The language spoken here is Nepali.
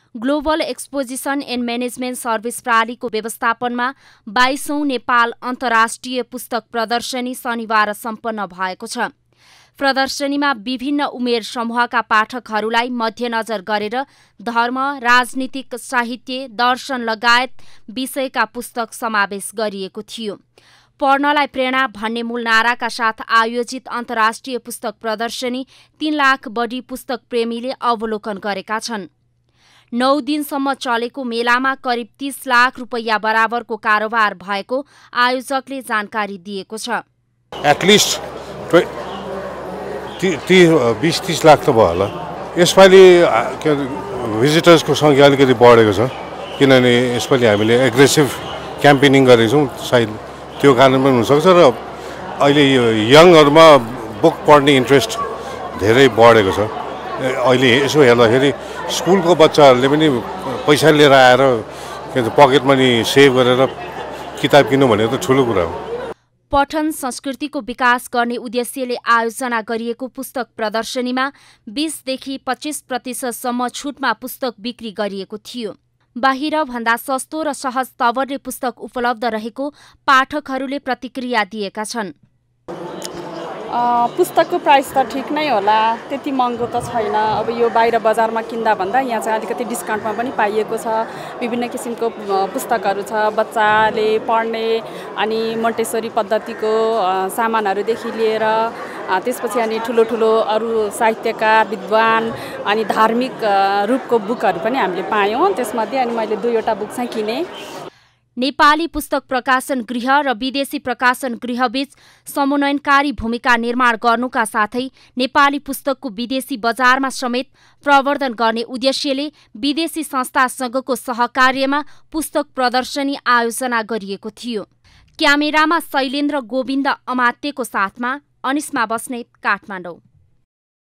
Global exposition and management service प्रालीको व्यवस्थापनमा 22औं नेपाल अन्तर्राष्ट्रिय पुस्तक प्रदर्शनी शनिबार सम्पन्न भएको छ। प्रदर्शनीमा विभिन्न उमेर समूहका पाठकहरूलाई मध्यनजर गरेर धर्म, राजनीतिक, साहित्य, दर्शन लगायत विषयका पुस्तक समावेश गरिएको थियो। पढ्नलाई प्रेरणा भन्ने मूल नाराका साथ आयोजित अन्तर्राष्ट्रिय पुस्तक प्रदर्शनी 3 लाख बढी पुस्तक प्रेमीले अवलोकन गरेका छन्। 9 दिनसम्म चलेको मेलामा करिब 30 लाख रुपैयाँ बराबरको कारोबार भएको आयोजकले जानकारी दिएको छ। एटलिस्ट 20-30 लाख त भयो होला। यसपालि भिजिटर्सको सङ्ख्या अलिकति बढेको छ, किनभने यसपालि हामीले एग्रेसिभ क्याम्पेनिङ गरेको छौँ। सायद त्यो कारण पनि हुनसक्छ र अहिले यो यङहरूमा बुक पढ्ने इन्ट्रेस्ट धेरै बढेको छ। अहिले यसो हेर्दाखेरि स्कुलको बच्चाहरूले पनि पैसा लिएर आएर पकेट मनी सेभ गरेर किताब किन्नु भनेको त ठुलो कुरा हो। पठन संस्कृतिको विकास गर्ने उद्देश्यले आयोजना गरिएको पुस्तक प्रदर्शनीमा 20 देखि 25% छुटमा पुस्तक बिक्री गरिएको थियो। बाहिर भन्दा सस्तो र सहज तवरले पुस्तक उपलब्ध रहेको पाठकहरूले प्रतिक्रिया दिएका छन्। पुस्तकको प्राइस त ठिक नै होला, त्यति महँगो त छैन। अब यो बाहिर बजारमा किन्दा भन्दा यहाँ चाहिँ अलिकति डिस्काउन्टमा पनि पाइएको छ। विभिन्न किसिमको पुस्तकहरू छ, बच्चाले पढ्ने अनि मोन्टेसरी पद्धतिको सामानहरूदेखि लिएर त्यसपछि अनि ठुलो अरू साहित्यकार, विद्वान अनि धार्मिक रूपको बुकहरू पनि हामीले पायौँ। त्यसमध्ये अनि मैले 2वटा बुक चाहिँ किने। नेपाली पुस्तक प्रकाशन गृह र विदेशी प्रकाशन गृहबीच समन्वयनकारी भूमिका निर्माण गर्नुका साथै नेपाली पुस्तकको विदेशी बजारमा समेत प्रवर्धन गर्ने उद्देश्यले विदेशी संस्थासँगको सहकार्यमा पुस्तक प्रदर्शनी आयोजना गरिएको थियो। क्यामेरामा शैलेन्द्र गोविन्द अमात्यको साथमा अनिस्मा बस्नेत, काठमाडौँ।